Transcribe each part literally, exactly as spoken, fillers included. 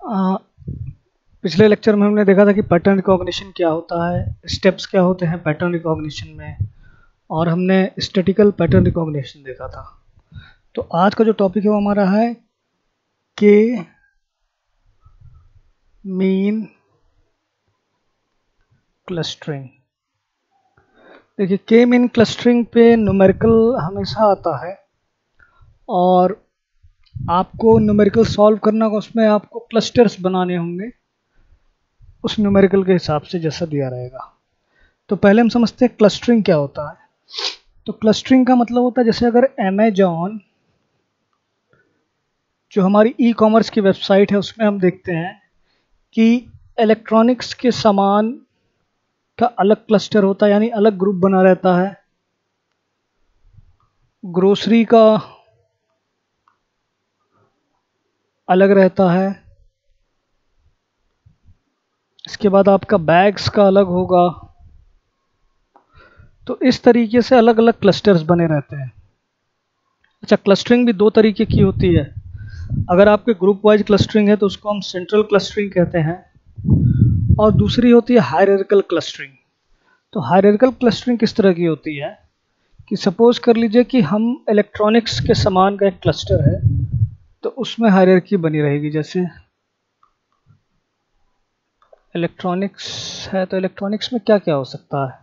आ, पिछले लेक्चर में हमने देखा था कि पैटर्न रिकॉग्निशन क्या होता है, स्टेप्स क्या होते हैं पैटर्न रिकॉग्निशन में, और हमने स्टैटिकल पैटर्न रिकॉग्निशन देखा था। तो आज का जो टॉपिक है वो हमारा है के मीन क्लस्टरिंग। देखिए, के मीन क्लस्टरिंग पे न्यूमेरिकल हमेशा आता है और आपको न्यूमेरिकल सॉल्व करना होगा, उसमें आपको क्लस्टर्स बनाने होंगे उस न्यूमेरिकल के हिसाब से जैसा दिया रहेगा। तो पहले हम समझते हैं क्लस्टरिंग क्या होता है। तो क्लस्टरिंग का मतलब होता है, जैसे अगर अमेजॉन जो हमारी ई कॉमर्स की वेबसाइट है उसमें हम देखते हैं कि इलेक्ट्रॉनिक्स के सामान का अलग क्लस्टर होता है, यानी अलग ग्रुप बना रहता है। ग्रोसरी का अलग रहता है, इसके बाद आपका बैग्स का अलग होगा। तो इस तरीके से अलग अलग क्लस्टर्स बने रहते हैं। अच्छा, क्लस्टरिंग भी दो तरीके की होती है। अगर आपके ग्रुप वाइज क्लस्टरिंग है तो उसको हम सेंट्रल क्लस्टरिंग कहते हैं, और दूसरी होती है हायरार्किकल क्लस्टरिंग। तो हायरार्किकल क्लस्टरिंग किस तरह की होती है कि सपोज कर लीजिए कि हम इलेक्ट्रॉनिक्स के सामान का एक क्लस्टर है, तो उसमें हायरार्की बनी रहेगी। जैसे इलेक्ट्रॉनिक्स है तो इलेक्ट्रॉनिक्स में क्या क्या हो सकता है,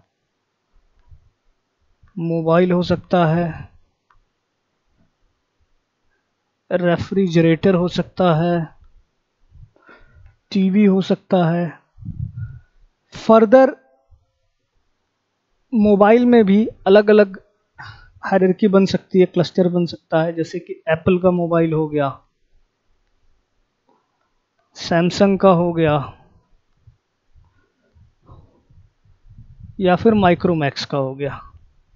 मोबाइल हो सकता है, रेफ्रिजरेटर हो सकता है, टीवी हो सकता है। फर्दर मोबाइल में भी अलग अलग हायरार्की बन सकती है, क्लस्टर बन सकता है। जैसे कि एप्पल का मोबाइल हो गया, सैमसंग का हो गया, या फिर माइक्रोमैक्स का हो गया।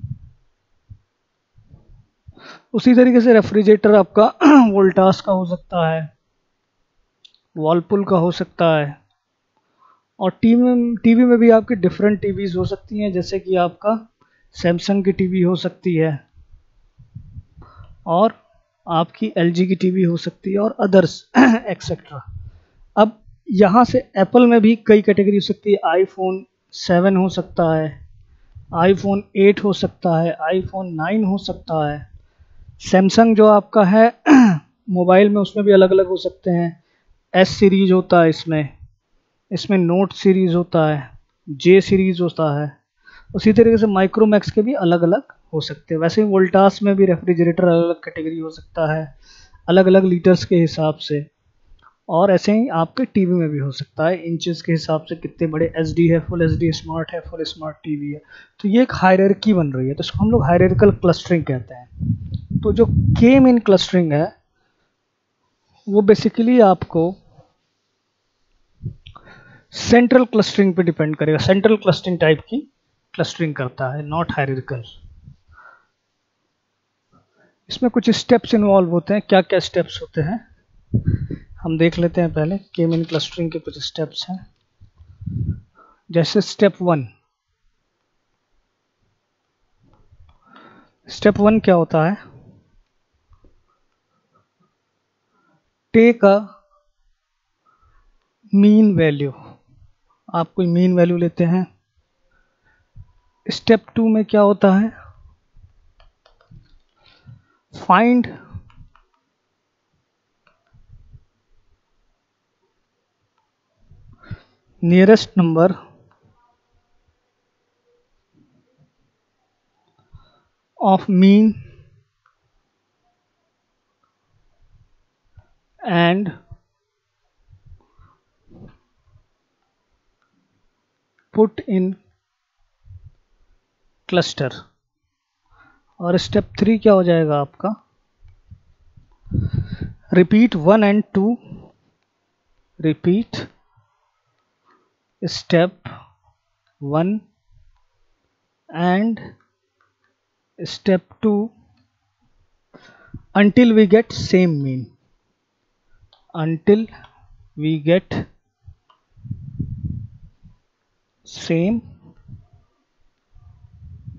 उसी तरीके से रेफ्रिजरेटर आपका वोल्टास का हो सकता है, वॉलपुल का हो सकता है। और टीवी में टीवी में भी आपकी डिफरेंट टीवीज हो सकती हैं, जैसे कि आपका सैमसंग की टीवी हो सकती है, और आपकी एलजी की टीवी हो सकती है, और अदर्स एक्सेट्रा। अब यहाँ से एप्पल में भी कई कैटेगरी हो सकती है। आईफोन सेवन हो सकता है, आईफोन एट हो सकता है, आईफोन नाइन हो सकता है। सैमसंग जो आपका है मोबाइल में, उसमें भी अलग अलग हो सकते हैं। एस सीरीज होता है इसमें इसमें नोट सीरीज होता है, जे सीरीज होता है। उसी तरीके से माइक्रोमैक्स के भी अलग अलग हो सकते हैं। वैसे ही वोल्टास में भी रेफ्रिजरेटर अलग अलग कैटेगरी हो सकता है, अलग अलग लीटर्स के हिसाब से। और ऐसे ही आपके टीवी में भी हो सकता है, इंचेस के हिसाब से, कितने बड़े एचडी है, फुल एचडी स्मार्ट है, फुल स्मार्ट टीवी है। तो ये एक हायरार्की बन रही है, तो इसको हम लोग हायरार्किकल क्लस्टरिंग कहते हैं। तो जो के मीन क्लस्टरिंग है वो बेसिकली आपको सेंट्रल क्लस्टरिंग पे डिपेंड करेगा, सेंट्रल क्लस्टरिंग टाइप की क्लस्टरिंग करता है, नॉट हायरार्किकल। इसमें कुछ स्टेप्स इन्वॉल्व होते हैं। क्या क्या स्टेप्स होते हैं हम देख लेते हैं। पहले के मीन क्लस्टरिंग के कुछ स्टेप्स हैं। जैसे स्टेप वन, स्टेप वन क्या होता है, टेक अ मीन वैल्यू। आप कोई मीन वैल्यू लेते हैं। स्टेप टू में क्या होता है, find nearest number of mean and put in cluster. और स्टेप थ्री क्या हो जाएगा आपका, repeat one and two, repeat step one and step two until we get same mean, until we get same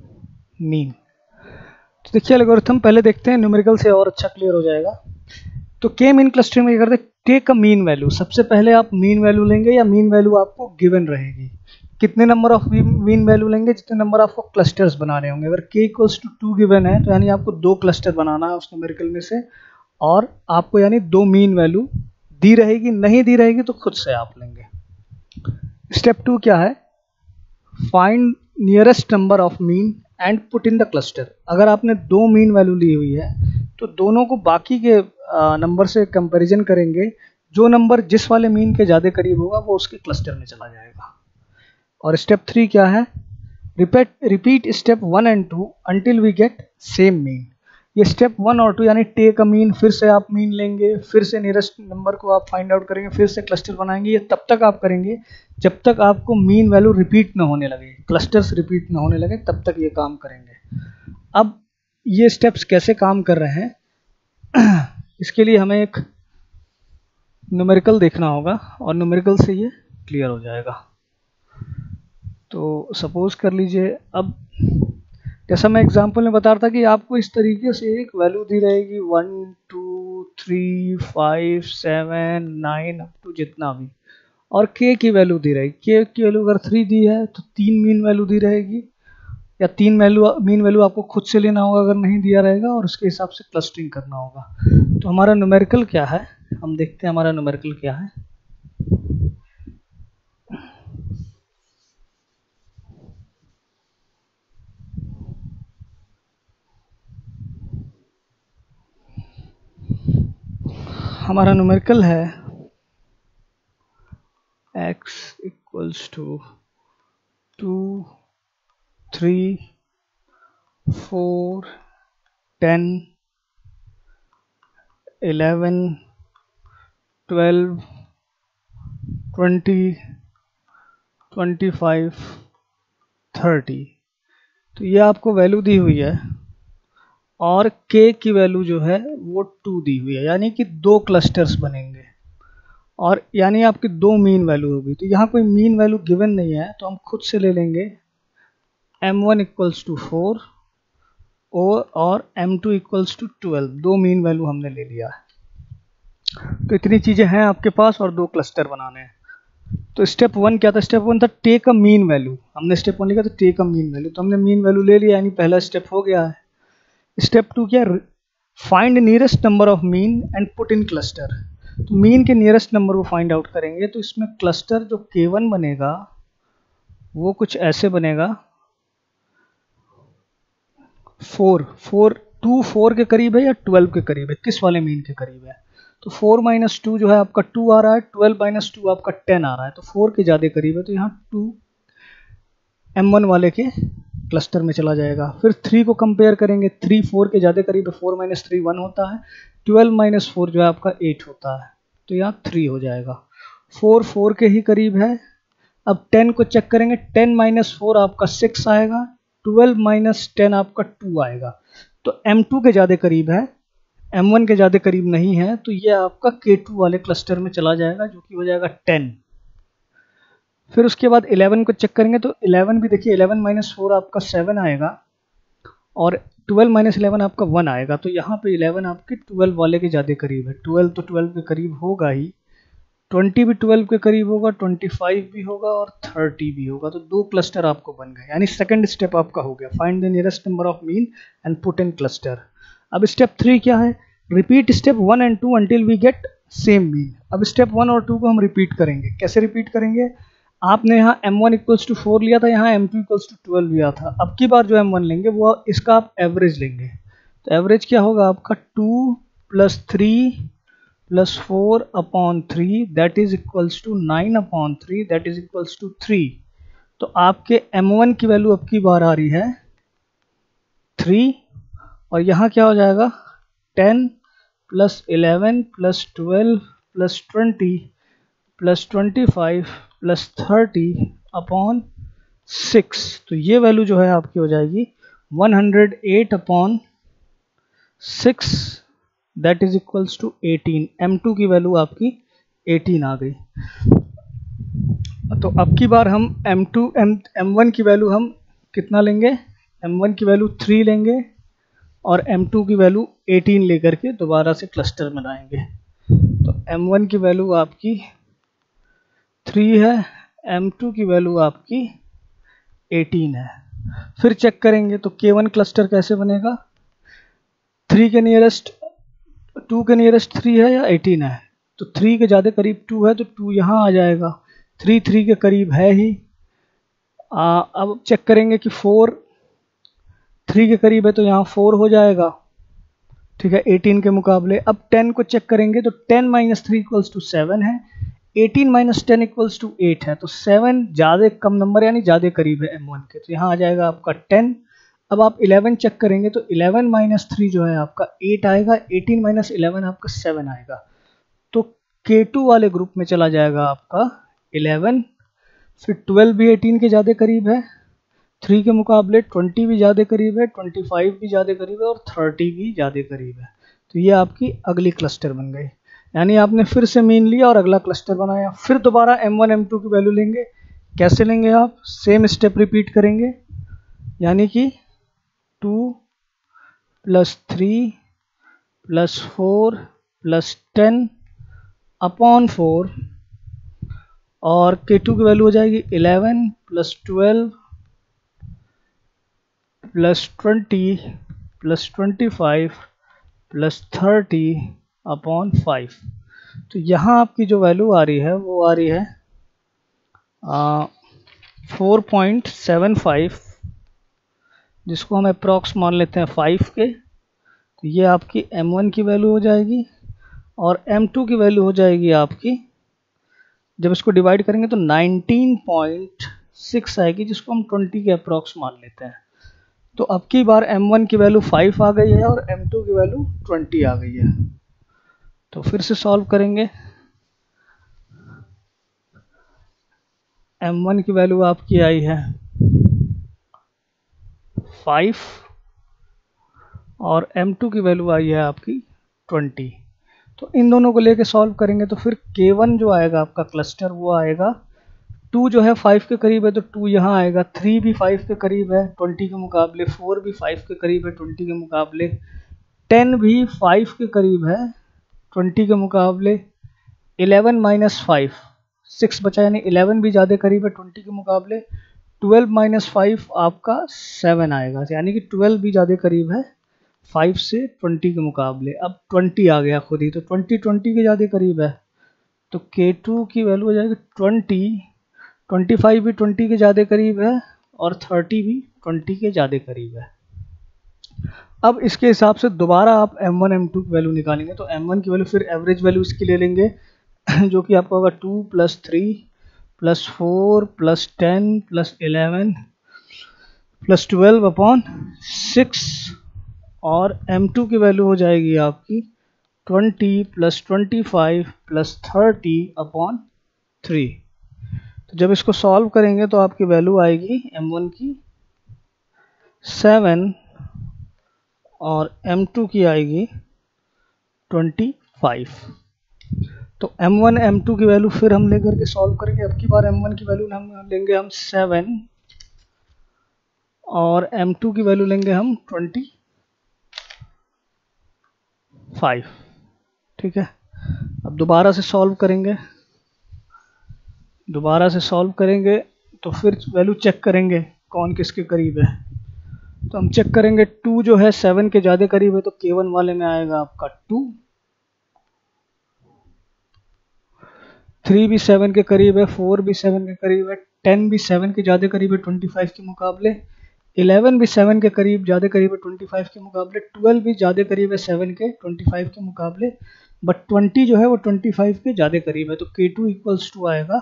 mean। तो देखिए algorithm पहले देखते हैं, न्यूमेरिकल से और अच्छा क्लियर हो जाएगा। तो के मीन क्लस्टरिंग में क्या करते हैं, टेक अ मीन वैल्यू। सबसे पहले आप मीन वैल्यू लेंगे या मीन वैल्यू आपको गिवन रहेगी। कितने नंबर ऑफ मीन वैल्यू लेंगे, जितने नंबर आपको क्लस्टर्स बनाने होंगे। अगर के इक्वल्स टू टू गिवन है तो यानी आपको दो क्लस्टर बनाना है उस न्यूमेरिकल में से, और आपको यानी दो मीन वैल्यू दी रहेगी। नहीं दी रहेगी तो खुद से आप लेंगे। स्टेप टू क्या है, find nearest number of mean and put in the cluster. अगर आपने दो मीन वैल्यू ली हुई है तो दोनों को बाकी के नंबर से कंपैरिजन करेंगे। जो नंबर जिस वाले मीन के ज़्यादा करीब होगा वो उसके क्लस्टर में चला जाएगा। और स्टेप थ्री क्या है, repeat repeat step one and two until we get same mean. ये स्टेप वन और टू यानी टेक अ मीन, फिर से आप मीन लेंगे, फिर से नियरेस्ट नंबर को आप फाइंड आउट करेंगे, फिर से क्लस्टर बनाएंगे। ये तब तक आप करेंगे जब तक आपको मीन वैल्यू रिपीट ना होने लगे, क्लस्टर्स रिपीट ना होने लगे, तब तक ये काम करेंगे। अब ये स्टेप्स कैसे काम कर रहे हैं इसके लिए हमें एक न्यूमेरिकल देखना होगा और न्यूमेरिकल से ये क्लियर हो जाएगा। तो सपोज कर लीजिए, अब जैसा मैं एग्जांपल में बता रहा था कि आपको इस तरीके से एक वैल्यू दी रहेगी one two three five seven nine up to जितना भी, और के की वैल्यू दी रहेगी। के की वैल्यू अगर थ्री दी है तो तीन मीन वैल्यू दी रहेगी, या तीन वैल्यू मीन वैल्यू आपको खुद से लेना होगा अगर नहीं दिया रहेगा, और उसके हिसाब से क्लस्टरिंग करना होगा। तो हमारा न्यूमेरिकल क्या है, हम देखते हैं हमारा न्यूमेरिकल क्या है। हमारा न्यूमेरिकल है x equals to two three four ten eleven twelve twenty twenty five thirty. तो ये आपको वैल्यू दी हुई है, और k की वैल्यू जो है वो टू दी हुई है, यानी कि दो क्लस्टर्स बनेंगे, और यानी आपकी दो मीन वैल्यू होगी। तो यहाँ कोई मीन वैल्यू गिवन नहीं है तो हम खुद से ले लेंगे M one equals to four और M two equals to twelve. दो मीन वैल्यू हमने ले लिया है। तो इतनी चीज़ें हैं आपके पास और दो क्लस्टर बनाने हैं। तो स्टेप वन क्या था, स्टेप वन था टेक अ मीन वैल्यू। हमने स्टेप वन लिखा था टेक अ मीन वैल्यू, तो हमने मीन वैल्यू ले लिया, यानी पहला स्टेप हो गया है। स्टेप टू क्या, find nearest number of mean and put in cluster. तो मीन के नियरेस्ट नंबर को फाइंड आउट करेंगे। तो इसमें क्लस्टर जो के वन बनेगा वो कुछ ऐसे बनेगा, फोर फोर टू फोर के करीब है या ट्वेल्व के करीब है, किस वाले मीन के करीब है। तो फोर माइनस टू जो है आपका टू आ रहा है, ट्वेल्व माइनस टू आपका टेन आ रहा है, तो फोर के ज़्यादा करीब है, तो यहाँ टू एम वन वाले के क्लस्टर में चला जाएगा। फिर थ्री को कंपेयर करेंगे, थ्री फोर के ज़्यादा करीब है, फोर माइनस थ्री वन होता है, ट्वेल्व माइनस फोर जो है आपका एट होता है, तो यहाँ थ्री हो जाएगा। फोर फोर के ही करीब है। अब टेन को चेक करेंगे, टेन माइनस फोर आपका सिक्स आएगा, ट्वेल्व माइनस टेन आपका टू आएगा, तो एम टू के ज़्यादा करीब है, एम वन के ज़्यादा करीब नहीं है, तो ये आपका के टू वाले क्लस्टर में चला जाएगा, जो कि हो जाएगा टेन। फिर उसके बाद इलेवन को चेक करेंगे, तो इलेवन भी देखिए, इलेवन माइनस फोर आपका सेवन आएगा, और ट्वेल्व माइनस इलेवन आपका वन आएगा, तो यहाँ पे इलेवन आपके ट्वेल्व वाले के ज़्यादा करीब है। ट्वेल्व तो ट्वेल्व के करीब होगा ही, ट्वेंटी भी ट्वेल्व के करीब होगा, ट्वेंटी फाइव भी होगा और थर्टी भी होगा, तो दो क्लस्टर आपको बन गए, यानी सेकंड स्टेप आपका हो गया, find the nearest number of mean and put in cluster. अब स्टेप थ्री क्या है, repeat step one and two until we get same mean. अब स्टेप वन और टू को हम रिपीट करेंगे। कैसे रिपीट करेंगे, आपने यहाँ M one equals to four लिया था, यहाँ M two equals to twelve लिया था। अब की बार जो एम वन लेंगे वो इसका आप एवरेज लेंगे, तो एवरेज क्या होगा आपका two plus three plus four upon three that is equals to nine upon three that is equals to three. तो आपके एम वन की वैल्यू अब की बार आ रही है थ्री, और यहाँ क्या हो जाएगा ten plus eleven plus twelve plus twenty plus twenty five plus thirty upon six. तो ये वैल्यू जो है आपकी हो जाएगी one hundred eight upon six that is equals to eighteen. M two की वैल्यू आपकी एटीन आ गई। तो अब की बार हम M two M M one की वैल्यू हम कितना लेंगे, एम वन की वैल्यू थ्री लेंगे, और एम टू की वैल्यू एटीन लेकर के दोबारा से क्लस्टर बनाएंगे। तो एम वन की वैल्यू आपकी थ्री है, एम टू की वैल्यू आपकी एटीन है। फिर चेक करेंगे तो के वन क्लस्टर कैसे बनेगा, थ्री के नियरेस्ट टू के नियरेस्ट थ्री है या एटीन है, तो थ्री के ज़्यादा करीब टू है तो टू यहाँ आ जाएगा, थ्री थ्री के करीब है ही। आ, अब चेक करेंगे कि फोर थ्री के करीब है तो यहाँ फोर हो जाएगा, ठीक है, एटीन के मुकाबले। अब टेन को चेक करेंगे तो ten minus three equals to seven है, eighteen minus ten equals to eight है, तो सेवन ज़्यादा कम नंबर यानी ज़्यादा करीब है एम वन के, तो यहाँ आ जाएगा आपका टेन। अब आप इलेवन चेक करेंगे तो इलेवन माइनस थ्री जो है आपका एट आएगा, एटीन माइनस इलेवन आपका सेवन आएगा, तो के टू वाले ग्रुप में चला जाएगा आपका इलेवन। फिर ट्वेल्व भी एटीन के ज़्यादा करीब है थ्री के मुकाबले, ट्वेंटी भी ज़्यादा करीब है, ट्वेंटी फाइव भी ज़्यादा करीब है और थर्टी भी ज़्यादा करीब है। तो ये आपकी अगली क्लस्टर बन गई, यानी आपने फिर से मीन लिया और अगला क्लस्टर बनाया। फिर दोबारा एम वन एम टू की वैल्यू लेंगे, कैसे लेंगे आप, सेम स्टेप रिपीट करेंगे, यानी कि two plus three plus four plus ten upon four, और के टू की वैल्यू हो जाएगी eleven plus twelve plus twenty plus twenty five plus thirty upon five. तो यहाँ आपकी जो वैल्यू आ रही है वो आ रही है फोर पॉइंट सेवन फाइव, जिसको हम अप्रॉक्स मान लेते हैं फाइव के। तो ये आपकी एम वन की वैल्यू हो जाएगी, और एम टू की वैल्यू हो जाएगी आपकी, जब इसको डिवाइड करेंगे तो नाइनटीन पॉइंट सिक्स आएगी, जिसको हम ट्वेंटी के अप्रॉक्स मान लेते हैं। तो अब की बार एम वन की वैल्यू फाइव आ गई है और एम टू की वैल्यू ट्वेंटी आ गई है। तो फिर से सॉल्व करेंगे, एम वन की वैल्यू आपकी आई है फाइव और एम टू की वैल्यू आई है आपकी ट्वेंटी। तो इन दोनों को लेके सॉल्व करेंगे तो फिर के वन जो आएगा आपका क्लस्टर वो आएगा, टू जो है फाइव के करीब है तो टू यहाँ आएगा, थ्री भी फाइव के करीब है ट्वेंटी के मुकाबले, फोर भी फाइव के करीब है ट्वेंटी के मुकाबले, टेन भी फाइव के करीब है ट्वेंटी के मुकाबले, इलेवन माइनस फाइव सिक्स बचा यानी इलेवन भी ज़्यादा करीब है ट्वेंटी के मुकाबले, ट्वेल्व माइनस फाइव आपका सेवन आएगा, यानी कि ट्वेल्व भी ज़्यादा करीब है फाइव से ट्वेंटी के मुकाबले। अब ट्वेंटी आ गया खुद ही, तो ट्वेंटी ट्वेंटी के ज़्यादा करीब है, तो के टू की वैल्यू हो जाएगी ट्वेंटी, ट्वेंटी फाइव भी ट्वेंटी के ज़्यादा करीब है और थर्टी भी ट्वेंटी के ज़्यादा करीब है। अब इसके हिसाब से दोबारा आप एम वन एम टू की वैल्यू निकालेंगे, तो एम वन की वैल्यू फिर एवरेज वैल्यू इसकी ले लेंगे जो कि आपका होगा two plus three plus four plus ten plus eleven plus twelve upon six, और एम टू की वैल्यू हो जाएगी आपकी twenty plus twenty five plus thirty upon three. तो जब इसको सॉल्व करेंगे तो आपकी वैल्यू आएगी एम वन की सेवन और एम टू की आएगी ट्वेंटी फाइव। तो एम वन एम टू की वैल्यू फिर हम लेकर के सॉल्व करेंगे, अब की बार एम वन की वैल्यू हम लेंगे हम सेवन और एम टू की वैल्यू लेंगे हम ट्वेंटी फाइव, ठीक है। अब दोबारा से सॉल्व करेंगे, दोबारा से सॉल्व करेंगे तो फिर वैल्यू चेक करेंगे कौन किसके करीब है। तो हम चेक करेंगे टू जो है सेवन के ज़्यादा करीब है, तो के वन वाले में आएगा आपका टू, थ्री भी सेवन के करीब है, फोर भी सेवन के करीब है, टेन भी सेवन के ज़्यादा करीब है ट्वेंटी फाइव के मुकाबले, इलेवन भी सेवन के करीब ज़्यादा करीब है ट्वेंटी फाइव के मुकाबले, ट्वेल्व भी ज़्यादा करीब है सेवन के ट्वेंटी फाइव के मुकाबले, बट ट्वेंटी जो है वो ट्वेंटी फाइव के ज़्यादा करीब है। तो के टू इक्वल्स टू आएगा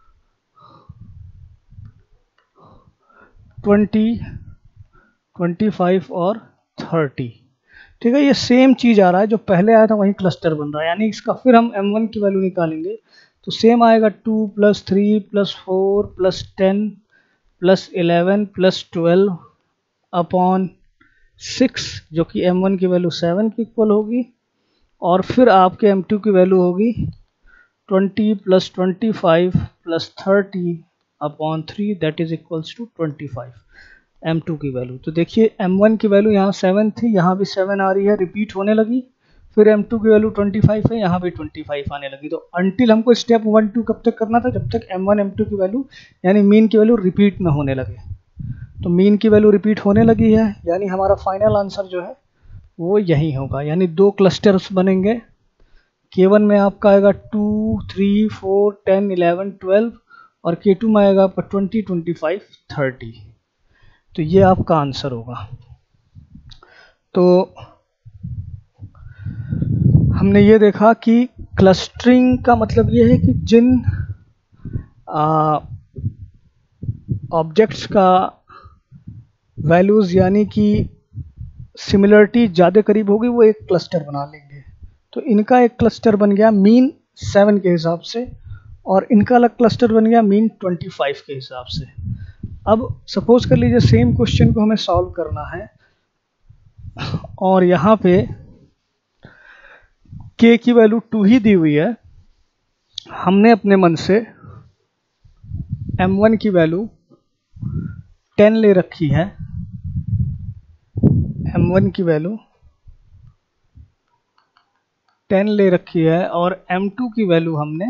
ट्वेंटी ट्वेंटी फाइव और थर्टी, ठीक है। ये सेम चीज़ आ रहा है जो पहले आया था वही क्लस्टर बन रहा है, यानी इसका फिर हम एम वन की वैल्यू निकालेंगे तो सेम आएगा two plus three plus four plus ten plus eleven plus twelve upon six, जो कि एम वन की वैल्यू सेवन की इक्वल होगी, और फिर आपके एम टू की वैल्यू होगी twenty plus twenty five plus thirty upon three, that is equals to twenty five. M two की वैल्यू। तो देखिए एम वन की वैल्यू यहाँ सेवन थी, यहाँ भी सेवन आ रही है, रिपीट होने लगी। फिर एम टू की वैल्यू ट्वेंटी फाइव है, यहाँ भी ट्वेंटी फाइव आने लगी। तो अनटिल हमको स्टेप वन टू कब तक करना था, जब तक एम वन एम टू की वैल्यू यानी मीन की वैल्यू रिपीट में होने लगे। तो मीन की वैल्यू रिपीट होने लगी है, यानी हमारा फाइनल आंसर जो है वो यही होगा। यानी दो क्लस्टर्स बनेंगे, के वन में आपका आएगा two three four ten eleven twelve और के टू में आएगा आपका ट्वेंटी ट्वेंटी फाइव थर्टी। तो ये आपका आंसर होगा। तो हमने ये देखा कि क्लस्टरिंग का मतलब ये है कि जिन ऑब्जेक्ट्स का वैल्यूज़ यानी कि सिमिलरिटी ज़्यादा करीब होगी वो एक क्लस्टर बना लेंगे। तो इनका एक क्लस्टर बन गया मीन सेवन के हिसाब से और इनका अलग क्लस्टर बन गया मीन ट्वेंटी फाइव के हिसाब से। अब सपोज कर लीजिए सेम क्वेश्चन को हमें सॉल्व करना है और यहाँ पे k की वैल्यू टू ही दी हुई है। हमने अपने मन से एम वन की वैल्यू टेन ले रखी है, एम वन की वैल्यू टेन ले रखी है और एम टू की वैल्यू हमने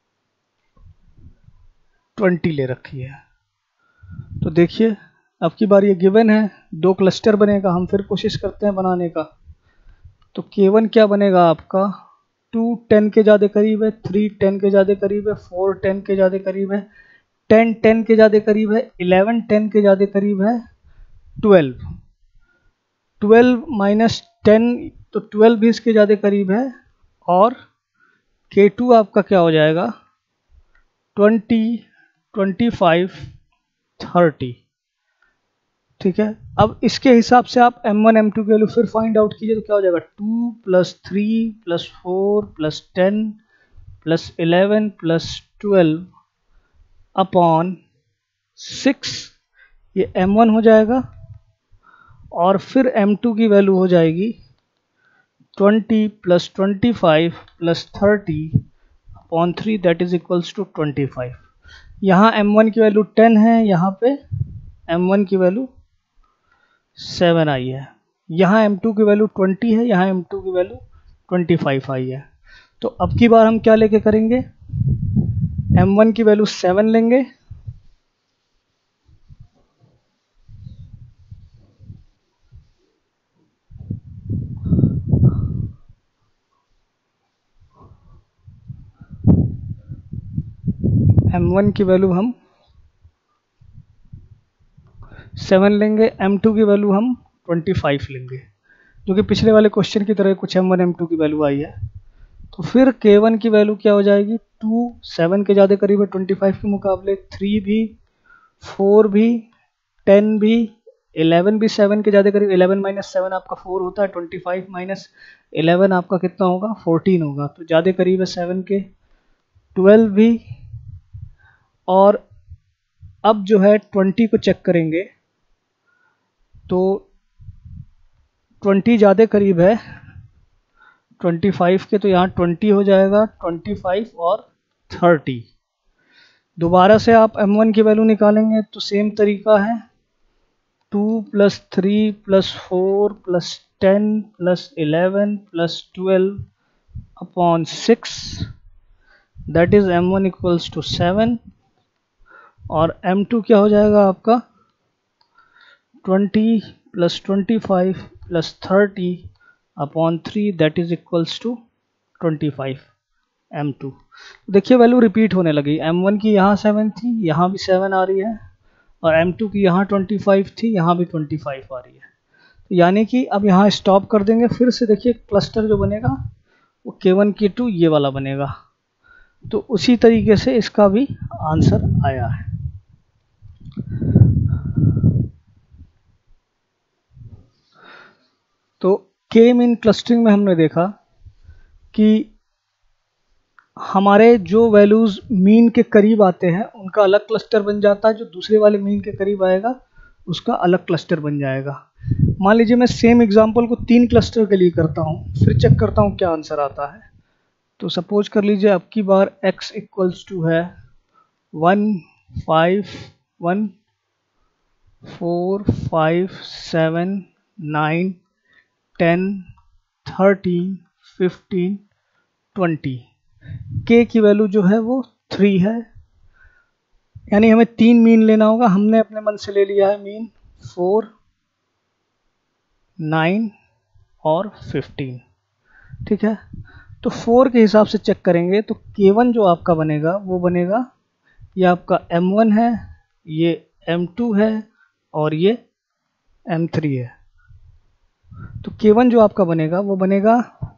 ट्वेंटी ले रखी है। तो देखिए अब की बार ये गिवन है, दो क्लस्टर बनेगा। हम फिर कोशिश करते हैं बनाने का। तो के वन क्या बनेगा आपका, टू टेन के ज़्यादा करीब है, थ्री टेन के ज़्यादा करीब है, फोर टेन के ज़्यादा करीब है, टेन टेन के ज़्यादा करीब है, इलेवन टेन के ज़्यादा करीब है, ट्वेल्व ट्वेल्व माइनस टेन तो ट्वेल्व भी इसके ज़्यादा करीब है और के टू आपका क्या हो जाएगा ट्वेंटी ट्वेंटी फाइव थर्टी। ठीक है, अब इसके हिसाब से आप एम वन एम टू की वैल्यू फिर फाइंड आउट कीजिए। तो क्या हो जाएगा two plus three plus four plus ten plus eleven plus twelve upon six, ये एम वन हो जाएगा और फिर एम टू की वैल्यू हो जाएगी twenty plus twenty five plus thirty upon three that is equals to twenty five. यहाँ M one की वैल्यू टेन है, यहाँ पे एम वन की वैल्यू सेवन आई है, यहाँ एम टू की वैल्यू ट्वेंटी है, यहाँ एम टू की वैल्यू ट्वेंटी फाइव आई है। तो अब की बार हम क्या लेके करेंगे, एम वन की वैल्यू सेवन लेंगे एम वन की वैल्यू हम सेवन लेंगे, एम टू की वैल्यू हम ट्वेंटी फाइव लेंगे, जो कि पिछले वाले क्वेश्चन की तरह कुछ एम वन एम टू की वैल्यू आई है। तो फिर के वन की वैल्यू क्या हो जाएगी, टू सेवन के ज़्यादा करीब है ट्वेंटी फाइव के मुकाबले, थ्री भी, फोर भी, टेन भी, इलेवन भी सेवन के ज़्यादा करीब, इलेवन माइनस सेवन आपका फोर होता है, ट्वेंटी फाइव माइनस इलेवन आपका कितना होगा फोर्टीन होगा, तो ज़्यादा करीब है सेवन के, ट्वेल्व भी। और अब जो है ट्वेंटी को चेक करेंगे तो ट्वेंटी ज़्यादा करीब है ट्वेंटी फाइव के, तो यहाँ ट्वेंटी हो जाएगा, ट्वेंटी फाइव और थर्टी। दोबारा से आप एम वन की वैल्यू निकालेंगे तो सेम तरीका है, two plus three plus four plus ten plus eleven plus twelve upon six that is M one equals to seven और एम टू क्या हो जाएगा आपका twenty plus twenty five plus thirty upon three that is equals to twenty five M two. देखिए value repeat होने लगी, M one की यहाँ सेवन थी, यहाँ भी सेवन आ रही है और एम टू की यहाँ ट्वेंटी फाइव थी, यहाँ भी ट्वेंटी फाइव आ रही है। तो यानी कि अब यहाँ स्टॉप कर देंगे, फिर से देखिए क्लस्टर जो बनेगा वो के वन के टू ये वाला बनेगा। तो उसी तरीके से इसका भी आंसर आया है। तो के मीन क्लस्टरिंग में हमने देखा कि हमारे जो वैल्यूज़ मीन के करीब आते हैं उनका अलग क्लस्टर बन जाता है, जो दूसरे वाले मीन के करीब आएगा उसका अलग क्लस्टर बन जाएगा। मान लीजिए मैं सेम एग्जांपल को तीन क्लस्टर के लिए करता हूँ, फिर चेक करता हूँ क्या आंसर आता है। तो सपोज कर लीजिए अब की बार x इक्वल्स टू है one five one four five seven nine ten thirteen fifteen twenty. K की वैल्यू जो है वो थ्री है, यानी हमें तीन मीन लेना होगा। हमने अपने मन से ले लिया है मीन फोर, नाइन और फिफ्टीन। ठीक है, तो फोर के हिसाब से चेक करेंगे तो के वन जो आपका बनेगा वो बनेगा, ये आपका एम वन है, ये एम टू है और ये एम थ्री है। तो के वन जो आपका बनेगा वो बनेगा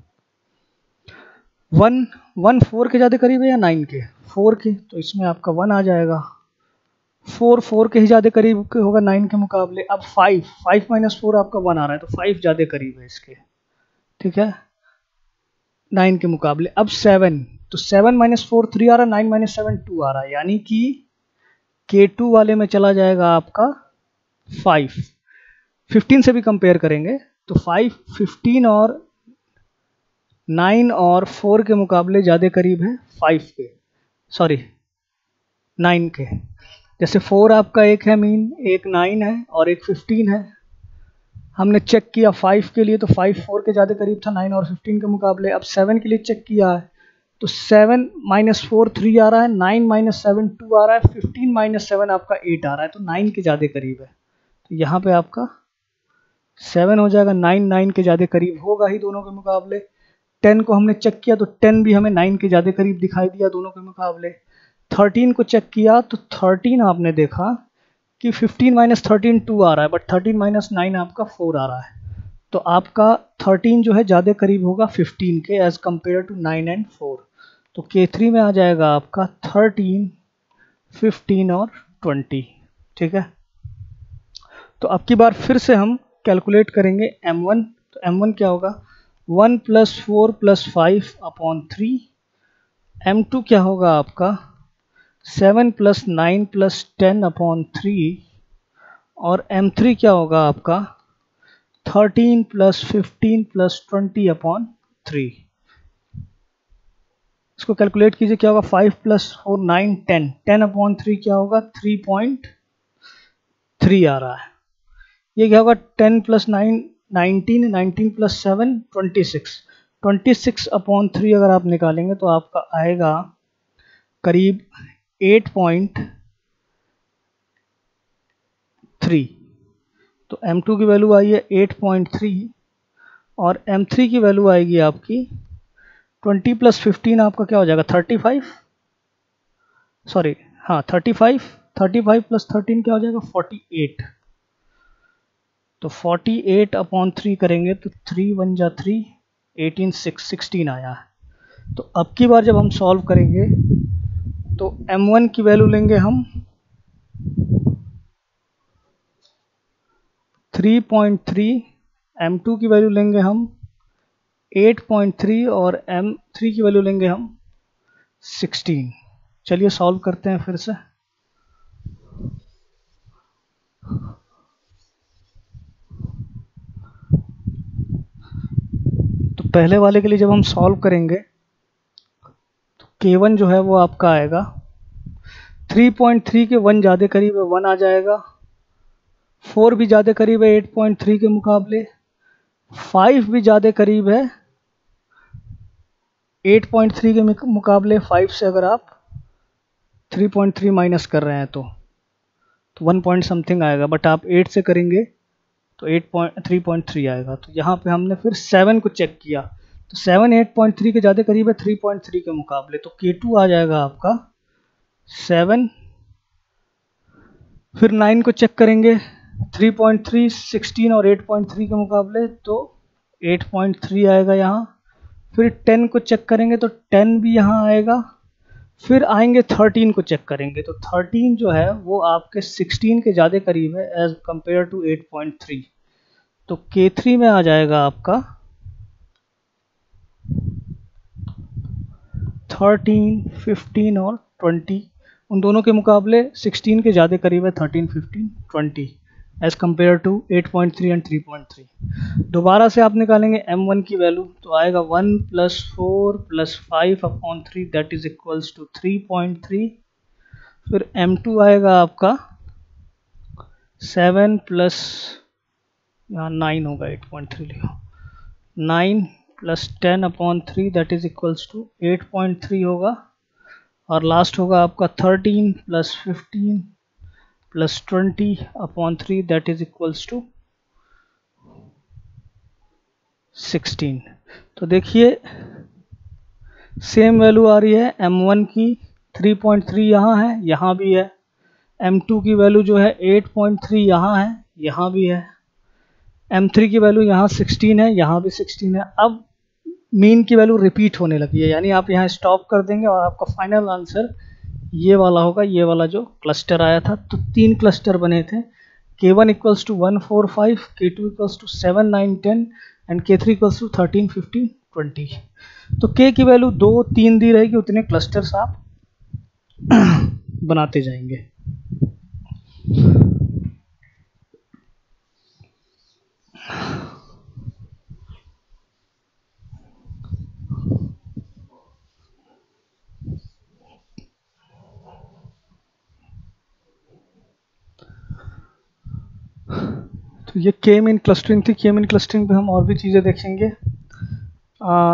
वन वन फोर के ज़्यादा करीब है या नाइन के? फोर के, तो इसमें आपका वन आ जाएगा। फोर फोर के ही ज़्यादा करीब के होगा नाइन के मुकाबले। अब फाइव फाइव माइनस फोर आपका वन आ रहा है, तो फाइव ज़्यादा करीब है इसके। ठीक है, नाइन के मुकाबले। अब सेवन, तो सेवन माइनस फोर थ्री आ रहा है, नाइन माइनस सेवन टू आ रहा है, यानी कि के टू वाले में चला जाएगा आपका फाइव। फिफ्टीन से भी कंपेयर करेंगे तो फाइव फिफ्टीन और नाइन और फोर के मुकाबले ज़्यादा करीब है फाइव के, सॉरी नाइन के। जैसे फोर आपका एक है मीन, एक नाइन है और एक फिफ्टीन है। हमने चेक किया फाइव के लिए तो फाइव फोर के ज़्यादा करीब था नाइन और फिफ्टीन के मुकाबले। अब सेवन के लिए चेक किया है तो सेवन माइनस फोर थ्री आ रहा है, नाइन माइनस सेवन टू आ रहा है, फिफ्टीन माइनस सेवन आपका एट आ रहा है, तो नाइन के ज़्यादा करीब है। तो यहाँ पे आपका सेवन हो जाएगा, नाइन नाइन के ज़्यादा करीब होगा ही दोनों के मुकाबले। टेन को हमने चेक किया तो टेन भी हमें नाइन के ज़्यादा करीब दिखाई दिया दोनों के मुकाबले। थर्टीन को चेक किया तो थर्टीन आपने देखा कि फिफ्टीन माइनस थर्टीन टू आ रहा है, बट थर्टीन माइनस नाइन आपका फोर आ रहा है, तो आपका थर्टीन जो है ज़्यादा करीब होगा फिफ्टीन के as compare to nine and four. तो के थ्री में आ जाएगा आपका थर्टीन, फिफ्टीन और ट्वेंटी। ठीक है, तो अब की बार फिर से हम कैलकुलेट करेंगे एम वन। तो एम वन क्या होगा, one plus four plus five upon three. M two क्या होगा आपका, seven plus nine plus ten upon three. और एम थ्री क्या होगा आपका, thirteen plus fifteen plus twenty upon three. इसको कैलकुलेट कीजिए, क्या होगा, five plus four nine ten, ten upon three क्या होगा, थ्री पॉइंट थ्री आ रहा है। ये क्या होगा, ten plus nine nineteen, nineteen plus seven twenty six, twenty six upon three अगर आप निकालेंगे तो आपका आएगा करीब एट पॉइंट थ्री। तो एम टू की वैल्यू आई है एट पॉइंट थ्री और एम थ्री की वैल्यू आएगी आपकी ट्वेंटी प्लस फिफ्टीन आपका क्या हो जाएगा, थर्टी फाइव, सॉरी हाँ thirty five, thirty five plus thirteen क्या हो जाएगा, फोर्टी एट। तो फोर्टी एट अपॉन थ्री करेंगे तो थ्री वन जा थ्री, एटीन सिक्स, सिक्सटीन आया है। तो अब की बार जब हम सॉल्व करेंगे तो एम वन की वैल्यू लेंगे हम three point three, M two की वैल्यू लेंगे हम एट पॉइंट थ्री और एम थ्री की वैल्यू लेंगे हम सिक्सटीन। चलिए सॉल्व करते हैं फिर से। तो पहले वाले के लिए जब हम सॉल्व करेंगे तो के वन जो है वो आपका आएगा three point three K one ज़्यादा करीब है, वन आ जाएगा। फोर भी ज़्यादा करीब है एट पॉइंट थ्री के मुकाबले, फाइव भी ज़्यादा करीब है एट पॉइंट थ्री के मुकाबले। फाइव से अगर आप थ्री पॉइंट थ्री माइनस कर रहे हैं तो तो वन पॉइंट समथिंग आएगा, बट आप एट से करेंगे तो eight point three point three आएगा। तो यहाँ पे हमने फिर सेवन को चेक किया तो सेवन एट पॉइंट थ्री के ज़्यादा करीब है थ्री पॉइंट थ्री के मुकाबले, तो के टू आ जाएगा आपका सेवन। फिर नाइन को चेक करेंगे थ्री पॉइंट थ्री, सिक्सटीन और एट पॉइंट थ्री के मुकाबले, तो एट पॉइंट थ्री आएगा यहाँ। फिर टेन को चेक करेंगे तो टेन भी यहाँ आएगा। फिर आएंगे थर्टीन को चेक करेंगे तो थर्टीन जो है वो आपके सिक्सटीन के ज़्यादा करीब है as compare to eight point three. तो के थ्री में आ जाएगा आपका थर्टीन, फिफ्टीन और ट्वेंटी। उन दोनों के मुकाबले सिक्सटीन के ज़्यादा करीब है thirteen, fifteen, twenty as compare to eight point three and three point three. दोबारा से आप निकालेंगे एम वन की वैल्यू तो आएगा one plus four plus five upon three that is equals to three point three. फिर एम टू आएगा आपका सेवन प्लस यहाँ नाइन होगा, एट पॉइंट थ्री लिखो, nine plus ten upon three that is equals to eight point three होगा। और last होगा आपका thirteen plus fifteen plus twenty upon three that is equals to sixteen. तो देखिए same value आ रही है एम वन की थ्री पॉइंट थ्री यहाँ है, यहाँ भी है। एम टू की वैल्यू जो है एट पॉइंट थ्री यहाँ है, यहाँ भी है। एम थ्री की वैल्यू यहाँ सिक्सटीन है, यहाँ भी सिक्सटीन है। अब मीन की वैल्यू रिपीट होने लगी है, यानी आप यहाँ स्टॉप कर देंगे और आपका फाइनल आंसर ये वाला होगा, ये वाला जो क्लस्टर आया था। तो तीन क्लस्टर बने थे, K one equals to one four five, K two equals to seven nine ten and K three equals to thirteen fifteen twenty. तो के की वैल्यू दो तीन दी रहेगी, उतने क्लस्टर्स आप बनाते जाएंगे। तो ये के मीन क्लस्टरिंग थी। के मीन क्लस्टरिंग पे हम और भी चीज़ें देखेंगे। आ,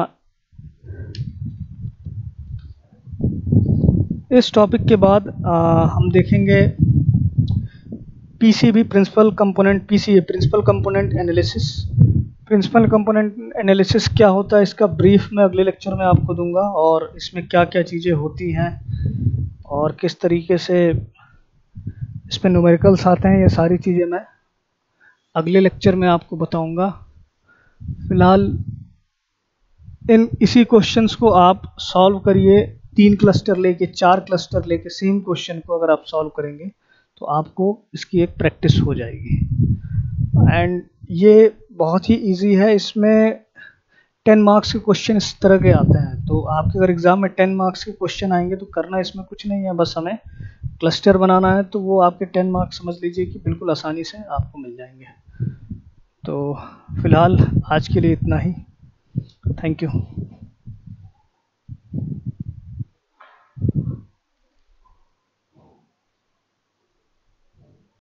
इस टॉपिक के बाद आ, हम देखेंगे PCB, principal component, PCA principal component analysis. Principal component analysis क्या होता है इसका ब्रीफ मैं अगले लेक्चर में आपको दूंगा, और इसमें क्या क्या चीज़ें होती हैं और किस तरीके से इसमें न्यूमेरिकल्स आते हैं, ये सारी चीज़ें मैं अगले लेक्चर में आपको बताऊंगा। फिलहाल इन इसी क्वेश्चंस को आप सॉल्व करिए, तीन क्लस्टर लेके, चार क्लस्टर लेके सेम क्वेश्चन को अगर आप सॉल्व करेंगे तो आपको इसकी एक प्रैक्टिस हो जाएगी। एंड ये बहुत ही इजी है, इसमें टेन मार्क्स के क्वेश्चन इस तरह के आते हैं। तो आपके अगर एग्ज़ाम में टेन मार्क्स के क्वेश्चन आएंगे तो करना इसमें कुछ नहीं है, बस हमें क्लस्टर बनाना है, तो वो आपके टेन मार्क्स समझ लीजिए कि बिल्कुल आसानी से आपको मिल जाएंगे। तो फिलहाल आज के लिए इतना ही। Thank you.